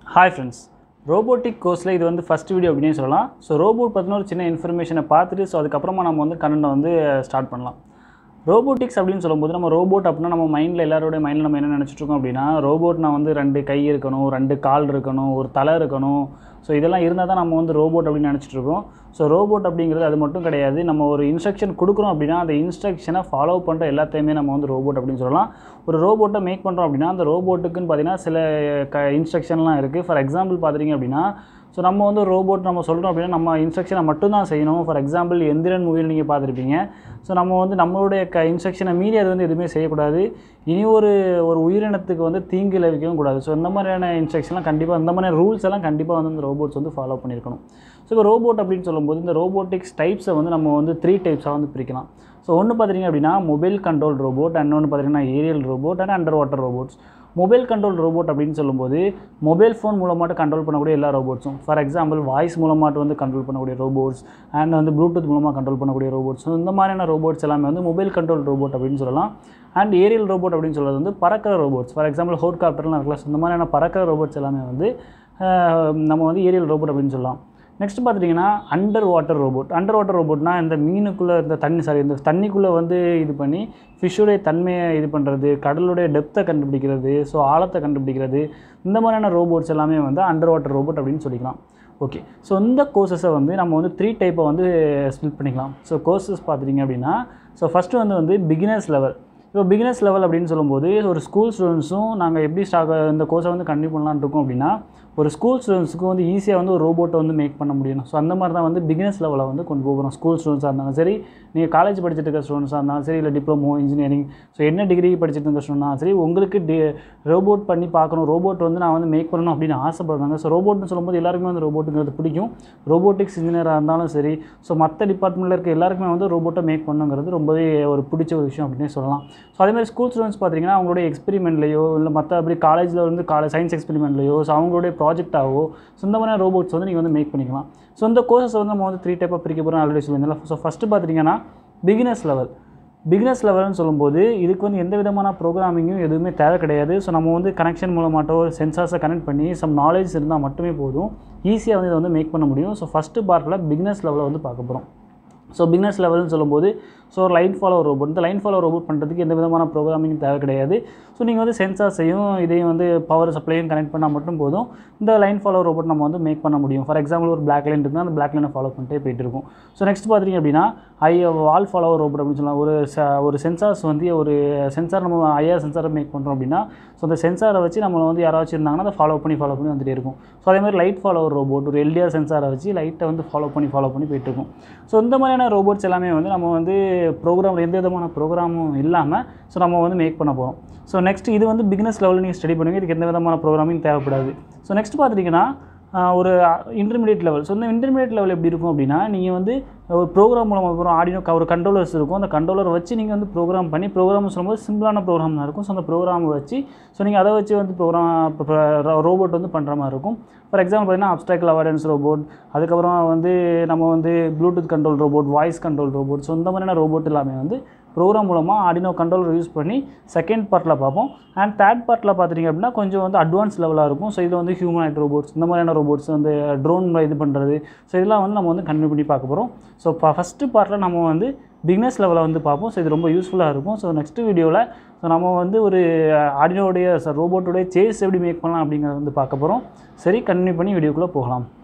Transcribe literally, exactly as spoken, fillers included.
Hi friends, Robotics course la idu vandu first video appdine sollalam. So robot pathina oru chinna information paathitu so adukapparama nama vandu content vandu start pannalam. Robotics அப்படினு சொல்லும்போது நம்ம robot அப்படினா நம்ம மைண்ட்ல எல்லாரோட மைண்ட்ல நம்ம என்ன நினைச்சிட்டு இருக்கோம் அப்படினா ரோபோட்னா வந்து ரெண்டு கை இருக்கணும், ரெண்டு கால் இருக்கணும், ஒரு தலை இருக்கணும். சோ இதெல்லாம் இருந்தா தான் நம்ம வந்து ரோபோட் அப்படி நினைச்சிட்டு இருக்கோம். சோ ரோபோட் அப்படிங்கிறது அது மட்டும் கிடையாது. நம்ம ஒரு இன்ஸ்ட்ரக்ஷன் கொடுக்கிறோம் அப்படினா அந்த இன்ஸ்ட்ரக்ஷனை ஃபாலோ பண்ற எல்லாத்தையுமே நம்ம வந்து ரோபோட் அப்படினு சொல்லலாம். ஒரு ரோபோட்டை மேக் பண்றோம் அப்படினா அந்த ரோபோட்டுக்குன்னு பாத்தீங்கன்னா சில இன்ஸ்ட்ரக்ஷன்லாம் இருக்கு. ஃபார் எக்ஸாம்பிள் பாத்தீங்க அப்படினா So நம்ம வந்து ரோபோட் நம்ம சொல்றோம் அப்படினா நம்ம இன்ஸ்ட்ரக்ஷனை மட்டும் தான் செய்யணும். ஃபார் எக்ஸாம்பிள் எந்திரன் மூவில நீங்க பாத்துருப்பீங்க. சோ நம்ம வந்து நம்மளுடைய இன்ஸ்ட்ரக்ஷனை மீறி அது வந்து எதுமே செய்ய கூடாது. இனி ஒரு ஒரு உயிரினத்துக்கு வந்து தீங்கு விளைவிக்கவும் கூடாது. சோ இந்த மாதிரியான இன்ஸ்ட்ரக்ஷன்லாம் கண்டிப்பா இந்த மாதிரியான ரூல்ஸ் எல்லாம் கண்டிப்பா வந்து இந்த ரோபோட்ஸ் வந்து ஃபாலோ பண்ணிருக்கணும். சோ இப்போ ரோபோட் அப்படினு சொல்லும்போது இந்த ரோபோட்டிக்ஸ் டைப்ஸை வந்து நம்ம வந்து மூன்று டைப்ஸா வந்து பிரிக்கலாம். சோ ஒன்னு பாத்தீங்க அப்படினா மொபைல் கண்ட்ரோல் ரோபோட், இன்னொன்னு பாத்தீங்கன்னா aerial robot and under water robots. Mobile control robot அப்படினு சொல்லும்போது மொபைல் ஃபோன் மூலமா கண்ட்ரோல் பண்ணக்கூடிய எல்லா ரோபோட்ஸும் ஃபார் எக்ஸாம்பிள் வாய்ஸ் மூலமா வந்து கண்ட்ரோல் பண்ணக்கூடிய ரோபோட்ஸ் and வந்து ப்ளூடூத் மூலமா கண்ட்ரோல் பண்ணக்கூடிய ரோபோட்ஸ். இந்த மாதிரியான ரோபோட்ஸ் எல்லாமே வந்து மொபைல் கண்ட்ரோல் ரோபோட் அப்படினு சொல்லலாம். and ஏரியல் ரோபோட் அப்படினு சொல்றது வந்து பறக்கிற ரோபோட்ஸ். ஃபார் எக்ஸாம்பிள் ஹெலிகாப்டர்லாம் இருக்குல, இந்த மாதிரியான பறக்கிற ரோபோட்ஸ் எல்லாமே வந்து நம்ம வந்து ஏரியல் ரோபோட் அப்படினு சொல்லலாம். நெக்ஸ்ட் பாத்தீங்கன்னா under water robot. Under water ரோபோட்னா இந்த மீனுக்குள்ள இந்த தண்ணி சாரி இந்த தண்ணிக்குள்ள வந்து இது பண்ணி ஃபிஷ்ஷோட தன்மையை இது பண்றது, கடலுடைய டெப்த்தை கண்டுபிடிக்கிறது, ஸோ ஆழத்தை கண்டுபிடிக்கிறது, இந்த மாதிரியான ரோபோட்ஸ் எல்லாமே வந்து அண்டர் வாட்டர் ரோபோட் அப்படின்னு சொல்லிக்கலாம். ஓகே, ஸோ இந்த கோர்சஸை வந்து நம்ம வந்து த்ரீ டைப்பை வந்து ஸ்பிளிட் பண்ணிக்கலாம். ஸோ கோர்சஸ் பார்த்துட்டிங்க அப்படின்னா ஸோ ஃபஸ்ட்டு வந்து வந்து பிகினர்ஸ் லெவல். இப்போ பிகினர்ஸ் லெவல் அப்படின்னு சொல்லும்போது ஒரு ஸ்கூல் ஸ்டூடெண்ட்ஸும் நாங்கள் எப்படி ஸ்டாக் இந்த கோர்ஸை வந்து கண்டினியூ பண்ணலான்னு இருக்கோம் அப்படின்னா ஒரு ஸ்கூல் ஸ்டூடெண்ட்ஸுக்கு வந்து ஈஸியாக வந்து ஒரு ரோபோட்டை வந்து மேக் பண்ண முடியும். ஸோ அந்த மாதிரி தான் வந்து பிகினர்ஸ் லெவலில் வந்து கொண்டு போகிறோம். ஸ்கூல் ஸ்டூடெண்ட்ஸாக இருந்தாலும் சரி, நீங்கள் காலேஜ் படிச்சுட்டு இருக்க ஸ்டூடெண்ட்ஸாக இருந்தாலும் சரி, இல்லை டிப்ளமோ இன்ஜினியரிங் ஸோ என்ன டிகிரி படிச்சுட்டு இருக்க ஸ்டூடெண்ட்னா சரி, உங்களுக்கு டி ரோபோட் பண்ணி பார்க்கணும், ரோபோட் வந்து நான் வந்து மேக் பண்ணணும் அப்படின்னு ஆசைப்படுறாங்க. ஸோ ரோபோட்னு சொல்லும்போது எல்லாருக்குமே வந்து ரோபோட்டுங்கிறது பிடிக்கும். ரோபோட்டிக்ஸ் இன்ஜினியராக இருந்தாலும் சரி, ஸோ மற்ற டிபார்ட்மெண்ட்டில் இருக்க எல்லாருக்குமே வந்து ரோபோட்டை மேக் பண்ணணுங்கிறது ரொம்பவே ஒரு பிடிச்ச ஒரு விஷயம் அப்படின்னே சொல்லலாம். ஸோ அதேமாதிரி ஸ்கூல் ஸ்டூடெண்ட்ஸ் பார்த்தீங்கன்னா அவங்களுடைய எக்ஸ்பெரிமெண்ட்லையோ இல்லை மற்ற அப்படி காலேஜில் வந்து காலேஜ் சயின்ஸ் எக்ஸ்பெரிமெண்ட்லையோ ஸோ அவங்களுடைய ப்ராஜெக்டாகவோ ஸோ இந்த மாதிரியான ரோபோட்ஸ் வந்து நீங்கள் வந்து மேக் பண்ணிக்கலாம். ஸோ இந்த கோர்சஸ் வந்து நம்ம வந்து த்ரீ டைப்பாக பிரிக்க போகிறோம் ஆல்ரெடி சொல்லியிருந்தேன். ஸோ ஃபஸ்ட்டு பார்த்துட்டிங்கன்னா பிகினர்ஸ் லெவல். பிகினர்ஸ் லெவல்னு சொல்லும்போது இதுக்கு வந்து எந்த விதமான ப்ரோக்ராமிங்கும் எதுவுமே தேவை கிடையாது. ஸோ நம்ம வந்து கனெக்ஷன் மூலமாட்டோ சென்சார்ஸை கனெக்ட் பண்ணி சம் நாலேஜ் இருந்தால் மட்டுமே போதும், ஈஸியாக வந்து இதை வந்து மேக் பண்ண முடியும். ஸோ ஃபஸ்ட்டு பார்ட்டில் பிகினர்ஸ் லெவலில் வந்து பார்க்க போகிறோம். ஸோ பிகினர்ஸ் லெவல்னு சொல்லும்போது ஸோ ஒரு லைன் ஃபாலோ ரோபோட். இந்த லைன் ஃபாலோ ரோபோட் பண்ணுறதுக்கு எந்த விதமான ப்ரோக்ராமிங் தேவை கிடையாது. ஸோ நீங்கள் வந்து சென்சார்ஸையும் இதையும் வந்து பவர் சப்ளையும் கனெக்ட் பண்ணால் மட்டும் போதும், இந்த லைன் ஃபாலோ ரோபோட் நம்ம வந்து மேக் பண்ண முடியும். ஃபார் எக்ஸாம்பிள் ஒரு பிளாக் லைன் இருக்குன்னா அந்த பிளாக் லைனை ஃபாலோ பண்ணிட்டே போயிட்டு இருக்கும். ஸோ நெக்ஸ்ட் பார்த்திங்க அப்படின்னா ஐ வால் ஃபாலோ ரோபோட் அப்படின்னு சொல்லலாம். ஒரு ஒரு சென்சார்ஸ் வந்து ஒரு சென்சார் நம்ம ஐஆர் சென்சாரை மேக் பண்ணுறோம் அப்படின்னா ஸோ அந்த சென்சாரை வச்சு நம்மளை வந்து யாராச்சும் இருந்தாங்கன்னா அதை ஃபாலோ பண்ணி ஃபாலோ பண்ணி வந்துட்டே இருக்கும். ஸோ அதேமாதிரி லைட் ஃபாலோ ரோபோட் ஒரு எல்டிஆர் சென்சாரை வச்சு லைட்டை வந்து ஃபாலோ பண்ணி ஃபாலோ பண்ணி போயிட்டு இருக்கும். ஸோ இந்த மாதிரியான ரோபோட்ஸ் எல்லாமே வந்து நம்ம வந்து ப்ரோக்ராம் எந்த விதமான ப்ரோக்ராமும் இல்லாமல் ஸோ நம்ம வந்து மேக் பண்ண போகிறோம். ஸோ நெக்ஸ்ட் இது வந்து பிகினர்ஸ் லெவலில் நீங்கள் ஸ்டடி பண்ணுவீங்க, இதுக்கு எந்த விதமான ப்ரோக்ராமிங் தேவைப்படாது. ஸோ நெக்ஸ்ட் பார்த்துட்டிங்கன்னா ஒரு இன்டர்மீடியட் லெவல். ஸோ இந்த இன்டர்மீடியட் லெவல் எப்படி இருக்கும் அப்படின்னா நீங்கள் வந்து ஒரு ப்ரோக்ராம் மூலமாக போகிறோம், ஆடியோ ஒரு கண்ட்ரோலர்ஸ் இருக்கும், அந்த கண்ட்ரோலர் வச்சு நீங்கள் வந்து ப்ரோக்ராம் பண்ணி ப்ரோக்ராம் சொல்லும்போது சிம்பிளான ப்ரோக்ராம் தான் இருக்கும். ஸோ அந்த ப்ரோக்ராமை வச்சு ஸோ நீங்கள் அதை வச்சு வந்து ப்ரோக்ராம் ரோபோட் வந்து பண்ணுற மாதிரி இருக்கும். ஃபார் எக்ஸாம்பிள் பார்த்தீங்கன்னா அப்ஸ்ட்ராக்ட் அவாய்டன்ஸ் ரோபோட், அதுக்கப்புறம் வந்து நம்ம வந்து bluetooth control robot, voice control robot. So இந்த மாதிரியான ரோபோட் எல்லாமே வந்து ப்ரோக்ராம் மூலமாக ஆடினோ கண்ட்ரோலர் யூஸ் பண்ணி செகண்ட் பார்ட்டில் பார்ப்போம். அண்ட் தேர்ட் பார்ட்டில் பார்த்துட்டிங்க அப்படின்னா கொஞ்சம் வந்து அட்வான்ஸ் லெவலாக இருக்கும். ஸோ இதில் வந்து ஹியூமனாய்ட் ரோபோட்ஸ், இந்த மாதிரியான ரோபோட்ஸ் வந்து ட்ரோன் இது பண்ணுறது, ஸோ இதெல்லாம் வந்து நம்ம வந்து கண்டினியூ பண்ணி பார்க்க போகிறோம். ஸோ ஃபஸ்ட்டு பார்ட்டில் நம்ம வந்து பிகினர்ஸ் லெவலில் வந்து பார்ப்போம். ஸோ இது ரொம்ப யூஸ்ஃபுல்லாக இருக்கும். ஸோ நெக்ஸ்ட் வீடியோவில் ஸோ நம்ம வந்து ஒரு ஆடினோடைய ரோபோட்டோடைய சேஸ் எப்படி மேக் பண்ணலாம் அப்படிங்கிறத வந்து பார்க்க போகிறோம். சரி, கண்டினியூ பண்ணி வீடியோக்குள்ளே போகலாம்.